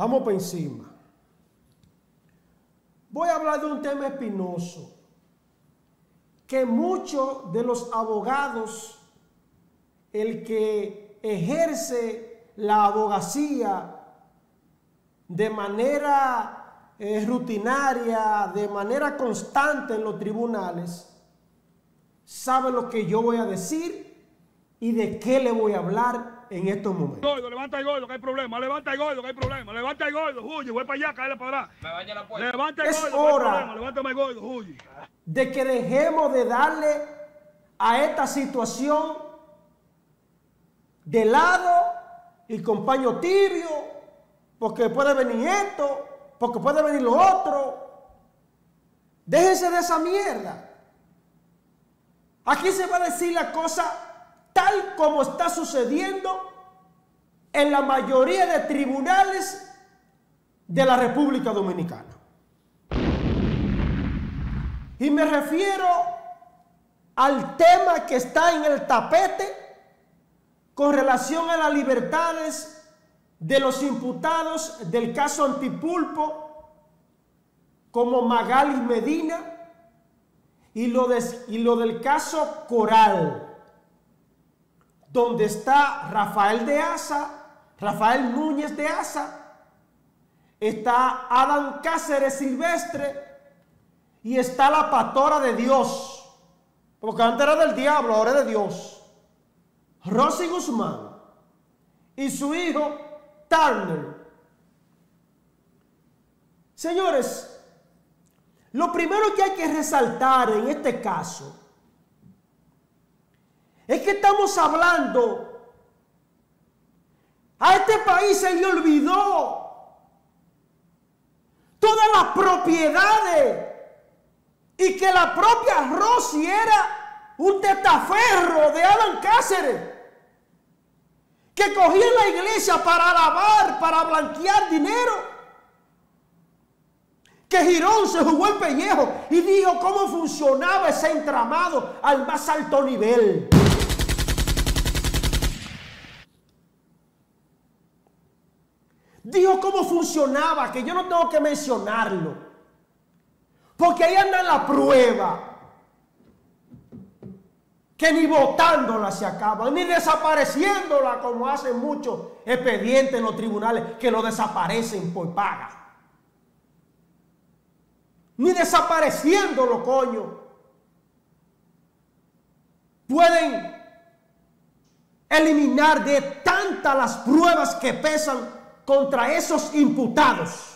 Vamos por encima. Voy a hablar de un tema espinoso que muchos de los abogados, el que ejerce la abogacía de manera rutinaria, de manera constante en los tribunales, sabe lo que yo voy a decir y de qué le voy a hablar en estos momentos. Gordo, levanta el gordo, que hay problema. Levanta el gordo, que hay problema. Levanta el gordo, huye, voy para allá, cállale para atrás. Me baña la puerta. Levanta el Es gordo, que hay hora problema. Levántame el gordo, huye. de que dejemos de darle a esta situación de lado y con paño tibio, porque puede venir esto, porque puede venir lo otro. Déjense de esa mierda. Aquí se va a decir la cosa tal como está sucediendo en la mayoría de tribunales de la República Dominicana. Y me refiero al tema que está en el tapete con relación a las libertades de los imputados del caso Antipulpo, como Magalis Medina, y lo del caso Coral, donde está Rafael Núñez de Asa, está Adam Cáceres Silvestre y está la pastora de Dios, porque antes era del diablo, ahora es de Dios, Rosy Guzmán y su hijo Turner. Señores, lo primero que hay que resaltar en este caso es que estamos hablando, a este país se le olvidó todas las propiedades y que la propia Rosy era un testaferro de Adam Cáceres, que cogía la iglesia para lavar, para blanquear dinero, que Girón se jugó el pellejo y dijo cómo funcionaba ese entramado al más alto nivel. Dijo cómo funcionaba, que yo no tengo que mencionarlo, porque ahí anda la prueba, que ni votándola se acaba, ni desapareciéndola como hacen muchos expedientes en los tribunales, que lo desaparecen por paga. Ni desapareciéndolo, coño, pueden eliminar de tantas las pruebas que pesan contra esos imputados.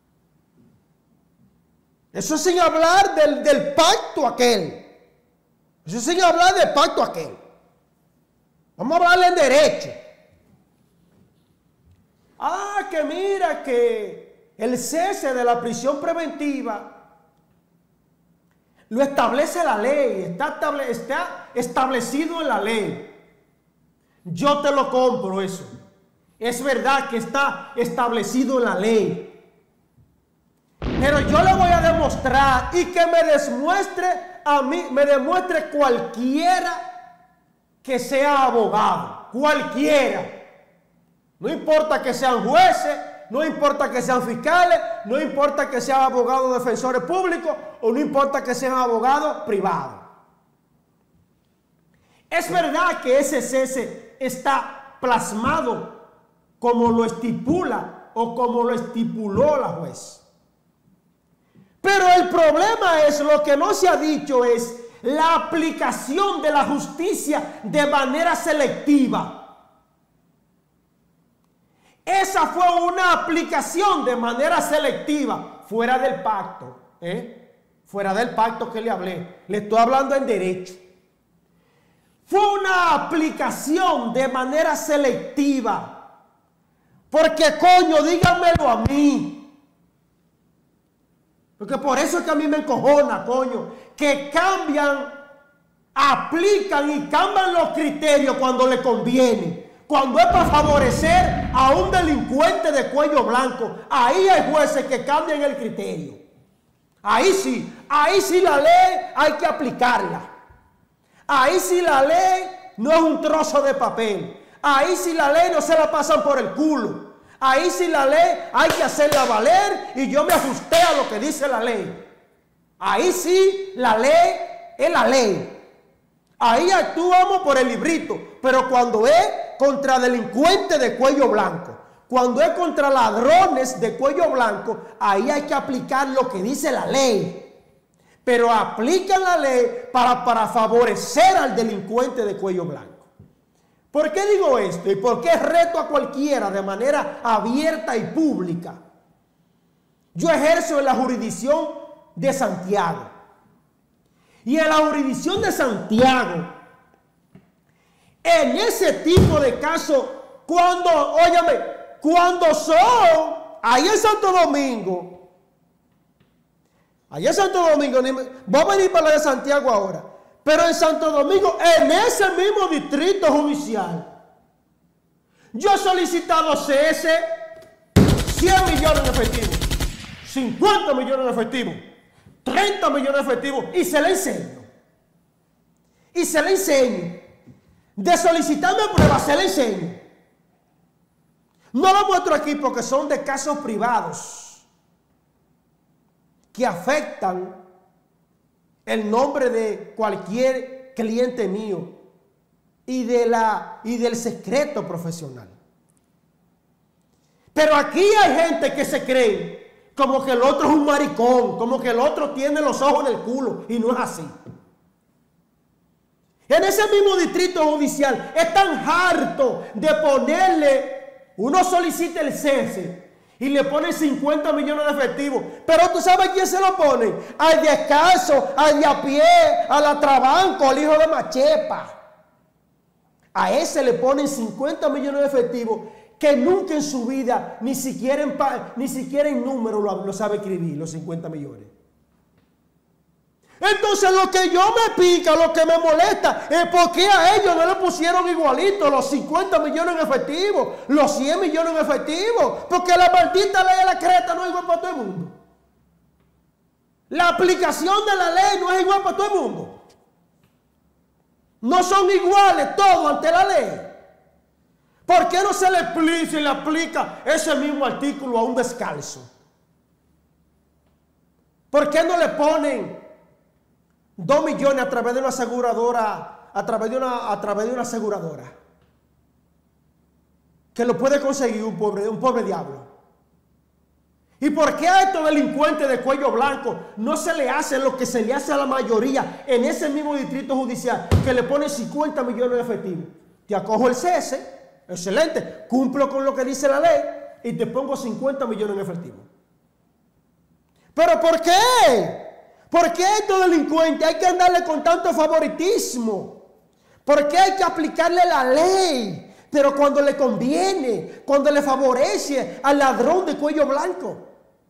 Eso sin hablar del pacto aquel. Eso sin hablar del pacto aquel. Vamos a hablarle en derecho. Que mira que el cese de la prisión preventiva lo establece la ley, está establecido en la ley. Yo te lo compro eso. Es verdad que está establecido en la ley. Pero yo le voy a demostrar y que me demuestre a mí, me demuestre cualquiera que sea abogado. Cualquiera. No importa que sean jueces, no importa que sean fiscales, no importa que sean abogados defensores públicos o no importa que sean abogados privados. Es verdad que ese cese está plasmado como lo estipula o como lo estipuló la juez. Pero el problema es, lo que no se ha dicho es la aplicación de la justicia de manera selectiva. Esa fue una aplicación de manera selectiva, fuera del pacto, fuera del pacto que le hablé. Le estoy hablando en derecho. Fue una aplicación de manera selectiva. Porque, coño, díganmelo a mí. Porque por eso es que a mí me encojona, coño, que cambian, aplican y cambian los criterios cuando le conviene. Cuando es para favorecer a un delincuente de cuello blanco, ahí hay jueces que cambian el criterio. Ahí sí la ley hay que aplicarla. Ahí sí la ley no es un trozo de papel. Ahí sí la ley no se la pasan por el culo. Ahí sí la ley hay que hacerla valer y yo me ajusté a lo que dice la ley. Ahí sí la ley es la ley. Ahí actuamos por el librito. Pero cuando es contra delincuentes de cuello blanco, cuando es contra ladrones de cuello blanco, ahí hay que aplicar lo que dice la ley. Pero aplican la ley para favorecer al delincuente de cuello blanco. ¿Por qué digo esto? ¿Y por qué reto a cualquiera de manera abierta y pública? Yo ejerzo en la jurisdicción de Santiago. Y en la jurisdicción de Santiago, en ese tipo de casos, cuando son, ahí en Santo Domingo, voy a venir para la de Santiago ahora, pero en Santo Domingo, en ese mismo distrito judicial, yo he solicitado CS 100 millones en efectivo, 50 millones en efectivo, 30 millones en efectivo, y se le enseño. Y se le enseño. De solicitarme pruebas, se le enseño. No lo muestro aquí porque son de casos privados que afectan el nombre de cualquier cliente mío y del secreto profesional. Pero aquí hay gente que se cree como que el otro es un maricón, como que el otro tiene los ojos en el culo, y no es así. En ese mismo distrito judicial es tan harto de ponerle, uno solicita el cese y le ponen 50 millones de efectivos. Pero tú sabes quién se lo pone: al de escaso, al de a pie, al atrabanco, al hijo de Machepa. A ese le ponen 50 millones de efectivos que nunca en su vida, ni siquiera en número lo sabe escribir, los 50 millones. Entonces lo que yo me pica, lo que me molesta, es por qué a ellos no le pusieron igualito los 50 millones en efectivo, los 100 millones en efectivo, porque la maldita ley de la creta no es igual para todo el mundo. La aplicación de la ley no es igual para todo el mundo. No son iguales todos ante la ley. ¿Por qué no se le aplica ese mismo artículo a un descalzo? ¿Por qué no le ponen 2 millones a través de una aseguradora, a través de una aseguradora, que lo puede conseguir un pobre diablo? ¿Y por qué a estos delincuentes de cuello blanco no se le hace lo que se le hace a la mayoría en ese mismo distrito judicial, que le ponen 50 millones de efectivos? Te acojo el cese, excelente, cumplo con lo que dice la ley y te pongo 50 millones en efectivo. ¿Pero por qué? ¿Por qué a estos delincuentes hay que andarle con tanto favoritismo? ¿Por qué hay que aplicarle la ley? Pero cuando le conviene, cuando le favorece al ladrón de cuello blanco.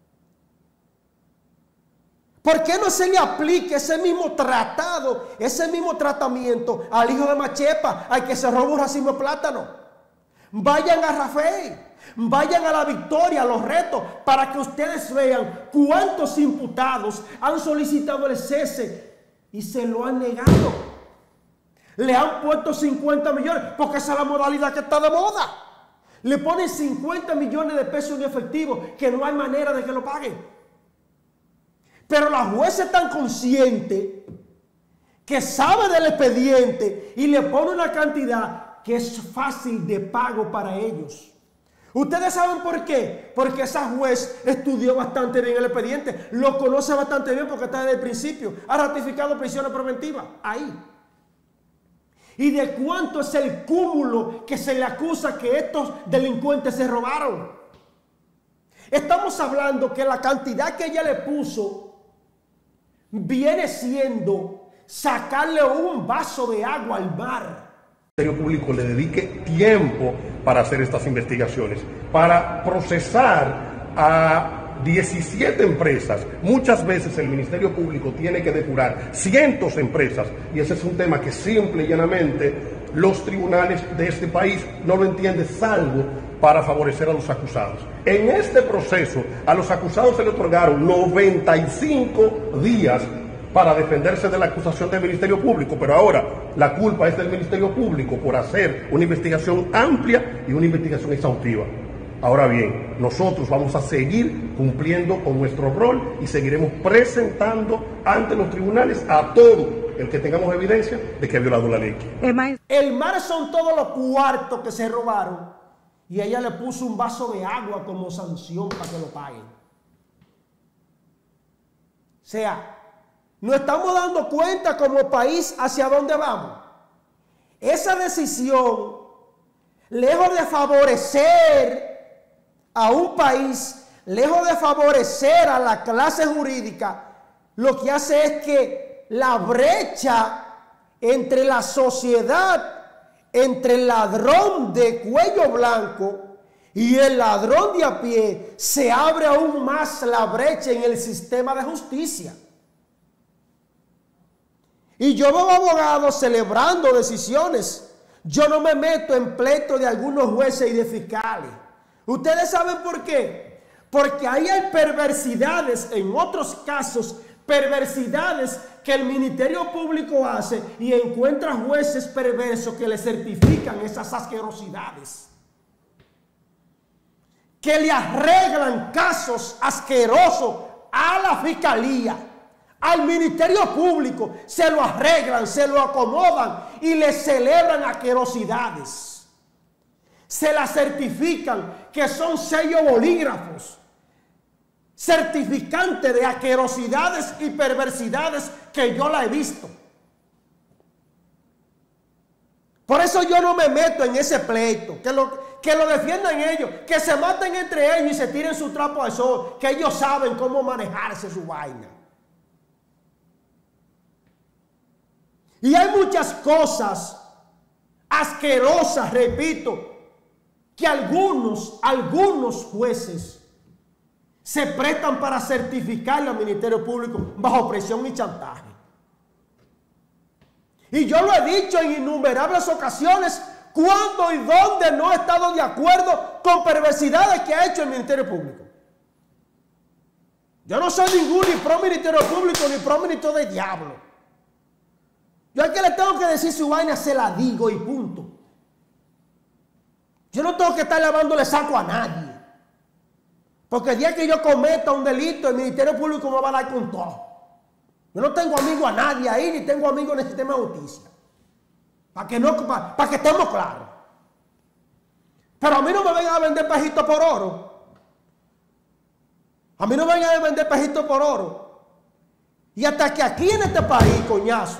¿Por qué no se le aplica ese mismo tratado, ese mismo tratamiento al hijo de Machepa, al que se roba un racimo de plátano? Vayan a Rafael, vayan a La Victoria, a Los Retos, para que ustedes vean cuántos imputados han solicitado el cese y se lo han negado. Le han puesto 50 millones, porque esa es la modalidad que está de moda. Le ponen 50 millones de pesos en efectivo, que no hay manera de que lo paguen. Pero la jueza es tan consciente que sabe del expediente y le pone una cantidad que es fácil de pago para ellos. ¿Ustedes saben por qué? Porque esa juez estudió bastante bien el expediente, lo conoce bastante bien porque está desde el principio, ha ratificado prisiones preventivas, ahí. ¿Y de cuánto es el cúmulo que se le acusa que estos delincuentes se robaron? Estamos hablando que la cantidad que ella le puso viene siendo sacarle un vaso de agua al mar. El Ministerio Público le dedique tiempo para hacer estas investigaciones, para procesar a 17 empresas. Muchas veces el Ministerio Público tiene que depurar cientos de empresas, y ese es un tema que simple y llanamente los tribunales de este país no lo entienden, salvo para favorecer a los acusados. En este proceso a los acusados se le otorgaron 95 días para defenderse de la acusación del Ministerio Público, pero ahora la culpa es del Ministerio Público por hacer una investigación amplia y una investigación exhaustiva. Ahora bien, nosotros vamos a seguir cumpliendo con nuestro rol y seguiremos presentando ante los tribunales a todo el que tengamos evidencia de que ha violado la ley. El mar son todos los cuartos que se robaron y ella le puso un vaso de agua como sanción para que lo paguen. O sea, nos estamos dando cuenta como país hacia dónde vamos. Esa decisión, lejos de favorecer a un país, lejos de favorecer a la clase jurídica, lo que hace es que la brecha entre la sociedad, entre el ladrón de cuello blanco y el ladrón de a pie, se abre aún más la brecha en el sistema de justicia. Y yo veo abogados celebrando decisiones. Yo no me meto en pleito de algunos jueces y de fiscales. ¿Ustedes saben por qué? Porque ahí hay perversidades, en otros casos, perversidades que el Ministerio Público hace y encuentra jueces perversos que le certifican esas asquerosidades. Que le arreglan casos asquerosos a la fiscalía, al Ministerio Público, se lo arreglan, se lo acomodan y le celebran asquerosidades. Se la certifican, que son sellos bolígrafos, certificante de asquerosidades y perversidades que yo la he visto. Por eso yo no me meto en ese pleito, que lo defiendan ellos, que se maten entre ellos y se tiren su trapo al sol, que ellos saben cómo manejarse su vaina. Y hay muchas cosas asquerosas, repito, que algunos jueces se prestan para certificarle al Ministerio Público bajo presión y chantaje. Y yo lo he dicho en innumerables ocasiones, cuando y dónde no he estado de acuerdo con perversidades que ha hecho el Ministerio Público. Yo no soy ningún ni pro Ministerio Público ni pro ministro de diablo. Yo al que le tengo que decir su vaina se la digo y punto. Yo no tengo que estar lavándole saco a nadie. Porque el día que yo cometa un delito, el Ministerio Público me va a dar con todo. Yo no tengo amigo a nadie ahí, ni tengo amigos en el sistema de justicia. Para que estemos claros. Pero a mí no me vengan a vender pejitos por oro. A mí no me vengan a vender pejitos por oro. Y hasta que aquí en este país, coñazo,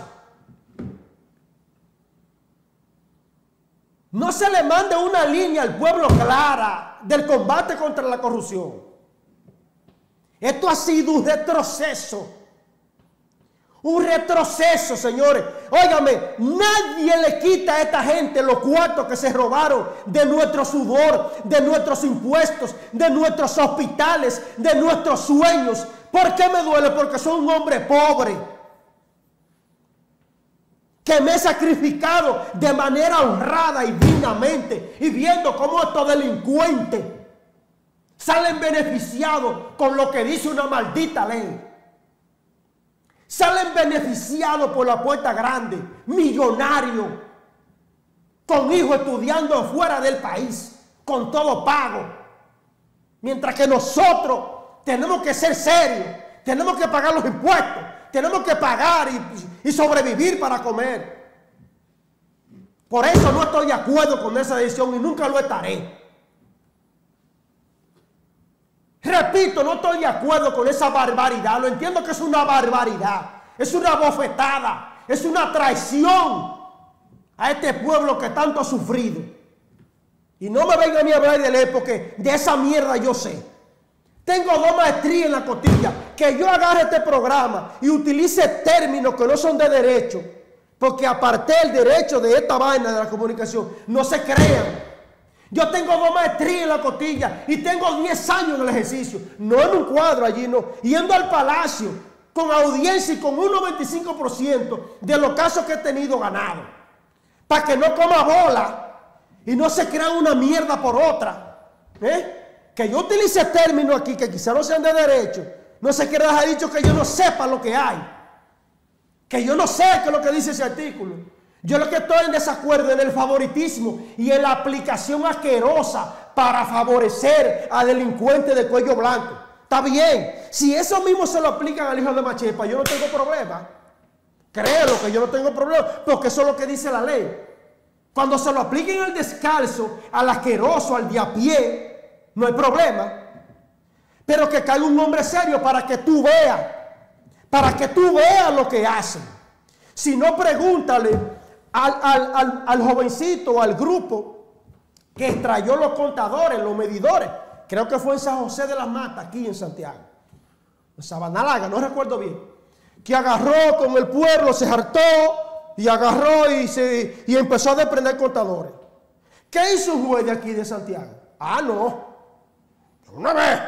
no se le mande una línea al pueblo clara del combate contra la corrupción. Esto ha sido un retroceso. Un retroceso, señores. Óigame, nadie le quita a esta gente los cuartos que se robaron de nuestro sudor, de nuestros impuestos, de nuestros hospitales, de nuestros sueños. ¿Por qué me duele? Porque soy un hombre pobre, que me he sacrificado de manera honrada y dignamente, y viendo cómo estos delincuentes salen beneficiados con lo que dice una maldita ley. Salen beneficiados por la puerta grande, millonarios, con hijos estudiando fuera del país, con todo pago. Mientras que nosotros tenemos que ser serios, tenemos que pagar los impuestos, tenemos que pagar y sobrevivir para comer. Por eso no estoy de acuerdo con esa decisión y nunca lo estaré. Repito, no estoy de acuerdo con esa barbaridad. Lo entiendo que es una barbaridad, es una bofetada, es una traición a este pueblo que tanto ha sufrido. Y no me vengan ni a hablar de ley, porque de esa mierda yo sé. Tengo 2 maestrías en la costilla. Que yo agarre este programa y utilice términos que no son de derecho, porque aparte del derecho de esta vaina de la comunicación, no se crean. Yo tengo 2 maestrías en la costilla y tengo 10 años en el ejercicio. No en un cuadro allí, no. Yendo al palacio con audiencia y con un 95% de los casos que he tenido ganado. Para que no coma bola y no se crea una mierda por otra. Que yo utilice términos aquí que quizá no sean de derecho. No se quiera dejar dicho que yo no sepa lo que hay. Que yo no sé qué es lo que dice ese artículo. Yo lo que estoy en desacuerdo en el favoritismo y en la aplicación asquerosa, para favorecer a delincuentes de cuello blanco. Está bien. Si eso mismo se lo aplican al hijo de Machepa, yo no tengo problema. Créelo que yo no tengo problema, porque eso es lo que dice la ley. Cuando se lo apliquen al descalzo, al asqueroso, al de a pie, no hay problema. Pero que caiga un hombre serio para que tú veas lo que hacen. Si no, pregúntale al jovencito, al grupo que extrayó los contadores, los medidores. Creo que fue en San José de las Matas, aquí en Santiago. En Sabanalaga, no recuerdo bien. Que agarró con el pueblo, se hartó y agarró y empezó a desprender contadores. ¿Qué hizo un juez de aquí de Santiago? Ah, no. Una vez,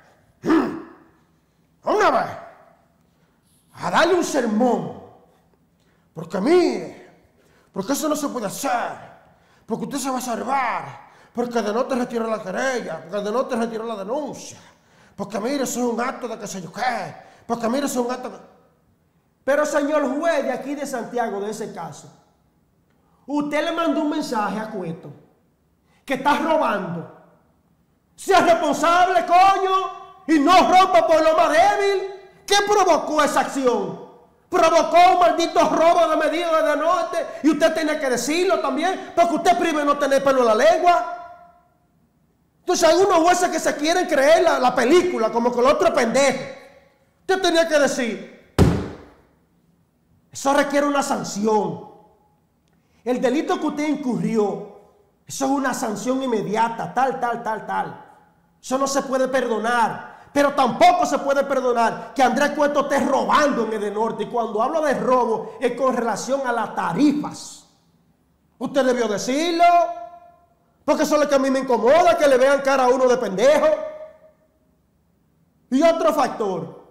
a darle un sermón. Porque mire, porque eso no se puede hacer. Porque usted se va a salvar. Porque de no te retiró la querella. Porque de no te retiró la denuncia. Porque mire, eso es un acto de que se yo qué. Porque mire, eso es un acto de... Pero señor juez de aquí de Santiago, de ese caso, usted le mandó un mensaje a Cueto que está robando. Sea responsable, coño, y no rompa por lo más débil. ¿Qué provocó esa acción? Provocó un maldito robo de medida de norte y usted tiene que decirlo también, porque usted primero no tiene pelo en la lengua. Entonces hay unos jueces que se quieren creer la película como que el otro es pendejo. Usted tenía que decir, eso requiere una sanción. El delito que usted incurrió, eso es una sanción inmediata, tal. Eso no se puede perdonar. Pero tampoco se puede perdonar que Andrés Cueto esté robando en Edenorte. Y cuando hablo de robo es con relación a las tarifas. Usted debió decirlo. Porque eso es lo que a mí me incomoda, que le vean cara a uno de pendejo. Y otro factor.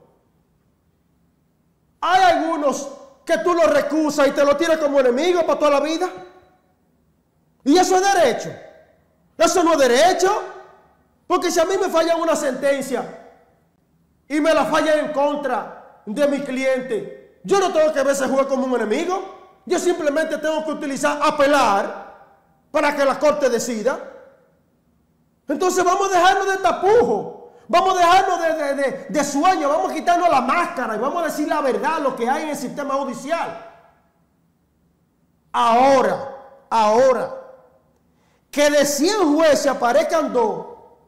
Hay algunos que tú lo recusas y te lo tienes como enemigo para toda la vida. Y eso es derecho. Eso no es derecho. Porque si a mí me falla una sentencia y me la falla en contra de mi cliente, yo no tengo que ver ese juez como un enemigo. Yo simplemente tengo que apelar para que la corte decida. Entonces vamos a dejarnos de tapujo, vamos a dejarnos de sueño, vamos a quitarnos la máscara y vamos a decir la verdad, lo que hay en el sistema judicial. Ahora, que de 100 jueces aparezcan 2,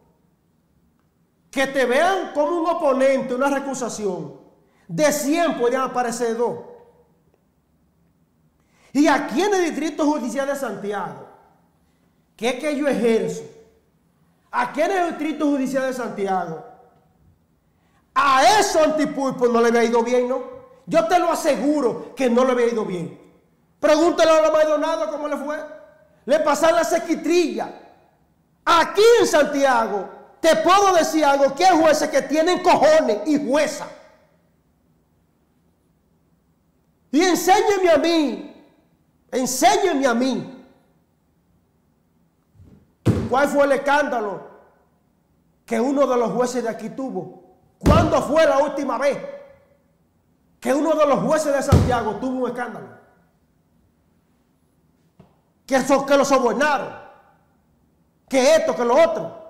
que te vean como un oponente, una recusación, de 100 pueden aparecer 2. Y aquí en el Distrito Judicial de Santiago, que es que yo ejerzo, aquí en el Distrito Judicial de Santiago, a esos antipulpos no le había ido bien, ¿no? Yo te lo aseguro que no le había ido bien. Pregúntale a la Maldonado cómo le fue. Le pasaron la sequitrilla. Aquí en Santiago, te puedo decir algo, que hay jueces que tienen cojones y jueza. Y enséñeme a mí, ¿cuál fue el escándalo que uno de los jueces de aquí tuvo? ¿Cuándo fue la última vez que uno de los jueces de Santiago tuvo un escándalo? Que lo sobornaron, que esto, que lo otro.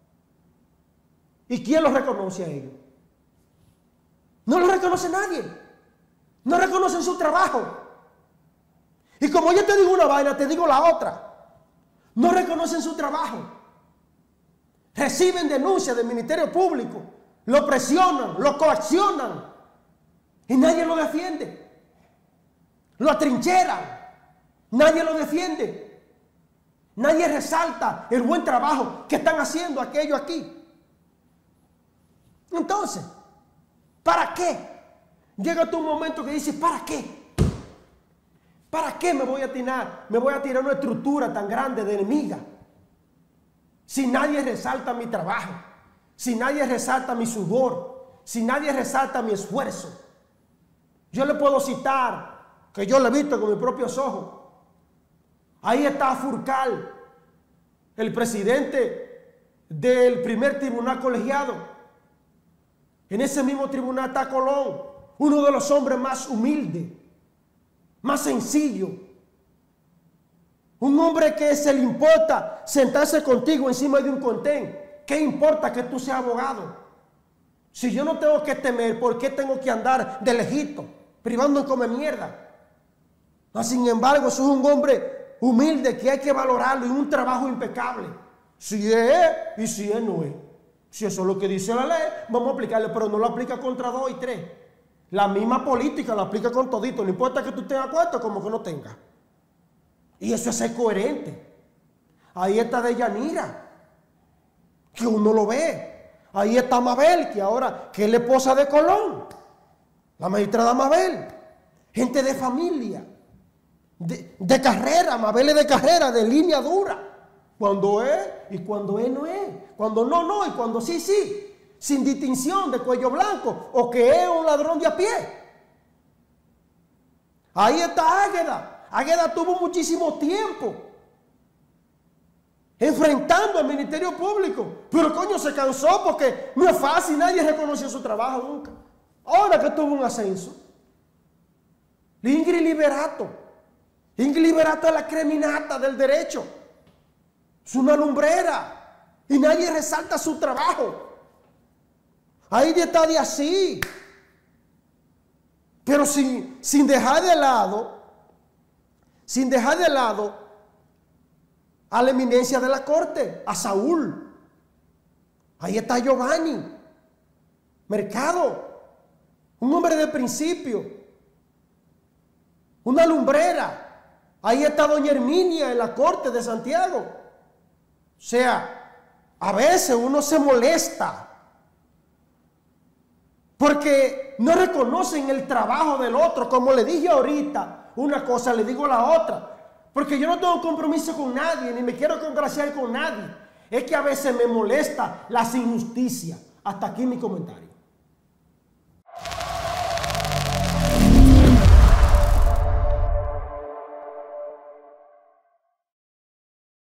¿Y quién los reconoce a ellos? No los reconoce nadie. No reconocen su trabajo. Y como yo te digo una vaina, te digo la otra. No reconocen su trabajo. Reciben denuncias del Ministerio Público. Lo presionan, lo coaccionan. Y nadie lo defiende. Lo atrincheran. Nadie lo defiende. Nadie resalta el buen trabajo que están haciendo aquellos aquí. Entonces, ¿para qué? Llega un momento que dice, ¿para qué? ¿Para qué me voy a tirar una estructura tan grande de enemiga? Si nadie resalta mi trabajo, si nadie resalta mi sudor, si nadie resalta mi esfuerzo. Yo le puedo citar, que yo lo he visto con mis propios ojos. Ahí está Furcal, el presidente del primer tribunal colegiado. En ese mismo tribunal está Colón, uno de los hombres más humildes, más sencillos. Un hombre que se le importa sentarse contigo encima de un contén. ¿Qué importa que tú seas abogado? Si yo no tengo que temer, ¿por qué tengo que andar de lejito, privando en comer mierda? No, sin embargo, sos un hombre humilde que hay que valorarlo y un trabajo impecable. Si es y si es no es. Si eso es lo que dice la ley, vamos a aplicarlo, pero no lo aplica contra 2 y 3. La misma política la aplica con todito. No importa que tú tengas cuarto como que no tengas. Y eso es ser coherente. Ahí está Deyanira, que uno lo ve. Ahí está Mabel, que ahora que es la esposa de Colón. La magistrada Mabel. Gente de familia. De carrera. Mabel es de carrera, de línea dura. Cuando es y cuando es no es. Cuando no, no. Y cuando sí, sí. Sin distinción de cuello blanco. O que es un ladrón de a pie. Ahí está Águeda. Águeda tuvo muchísimo tiempo enfrentando al Ministerio Público. Pero coño, se cansó porque no es fácil. Nadie reconoció su trabajo nunca. Ahora que tuvo un ascenso. Ingrid Liberato. Ingrid Liberato es la creminata del derecho. Es una lumbrera. Y nadie resalta su trabajo. Ahí está de así. Pero sin dejar de lado a la eminencia de la corte, a Saúl. Ahí está Giovanni Mercado, un hombre de principio, una lumbrera. Ahí está doña Herminia en la corte de Santiago. O sea, a veces uno se molesta porque no reconocen el trabajo del otro. Como le dije ahorita, una cosa le digo la otra. Porque yo no tengo compromiso con nadie, ni me quiero congraciar con nadie. Es que a veces me molesta las injusticias. Hasta aquí mi comentario.